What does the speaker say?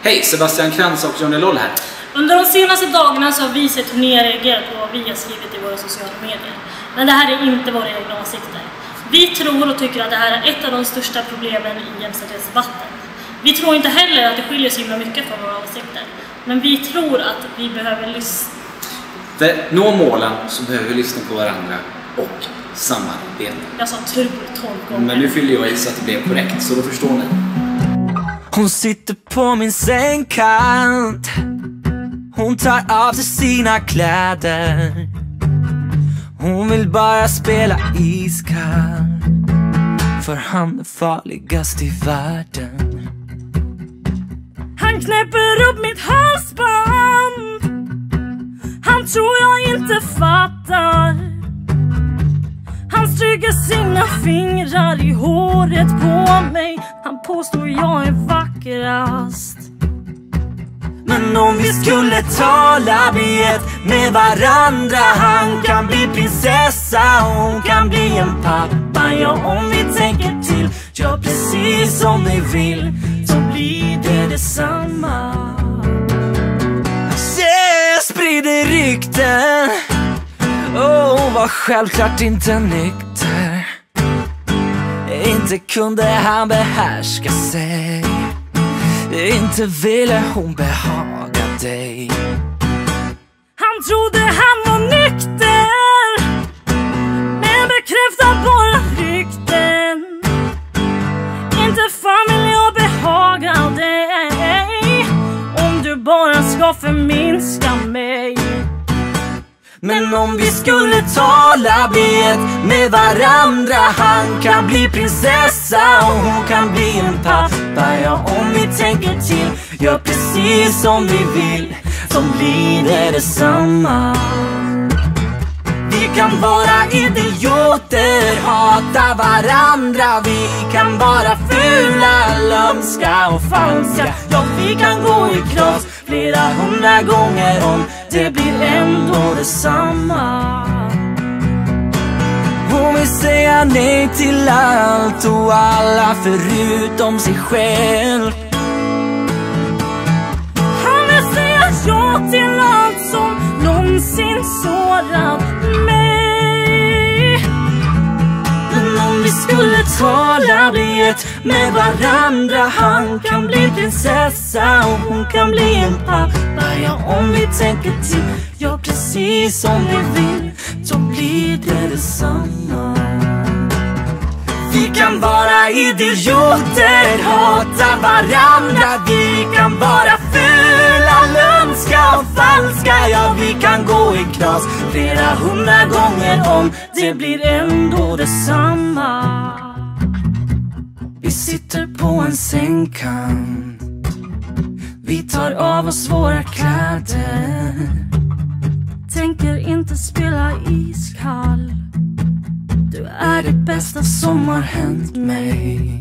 Hej, Sebastian Krantz och Johnny Loll här. Under de senaste dagarna så har vi sett hur ni reagerar på vad vi har skrivit i våra sociala medier. Men det här är inte våra egna åsikter. Vi tror och tycker att det här är ett av de största problemen i jämställdhetsdebatten. Vi tror inte heller att det skiljer sig himla mycket från våra åsikter. Men vi tror att vi behöver lyssna. För att nå målen så behöver vi lyssna på varandra och samarbeta. Jag sa turbo 12 gånger. Men nu fyller jag i så att det blev korrekt, så då förstår ni. Hon sitter på min sängkant. Hon tar av sig sina kläder. Hon vill bara spela iskall. För han är farligast i världen. Han knäpper upp mitt halsband. Han tror jag inte fattar. Han stryker sina fingrar i håret på mig. Han påstår jag är vackrast. Men om vi skulle tala bet med varandra, han kan bli prinsessa och hon kan bli en pappa. Ja, om vi tänker till, ja precis som vi vill, så blir det detsamma. Jag sprider rykten, hon var självklart inte nykter. Inte kunde han behärska sig. Inte ville hon behaga dig. Han trodde han var nykter, men bekräftar bara rykten. Inte fan vill jag behaga dig, om du bara ska förminska mig. Men om vi skulle tala bet med varandra, han kan bli prinsessa och hon kan bli en pappa. Ja, om vi tänker till, ja precis som vi vill, så blir det detsamma. Vi kan vara idioter, hata varandra. Vi kan vara fula, lömska och falska. Ja, vi kan gå i kras flera 100 gånger om, det blir ändå detsamma. Hon vill säga nej till allt och alla förutom sig själv. Han vill säga ja till allt som någonsin sårat mig. Men om vi skulle tala bet med varandra, han kan bli prinsessa och hon kan bli en pappa. Ja, om vi tänker till, ja precis som vi vill, så blir det detsamma. Vi kan vara idioter, hata varandra. Vi kan vara fula, lömska och falska. Ja, vi kan gå i kras flera 100 gånger om, det blir ändå detsamma. Vi sitter på en sängkant. Vi tar av oss våra kläder. Tänker inte spela iskall. Du är det bästa som har hänt mig.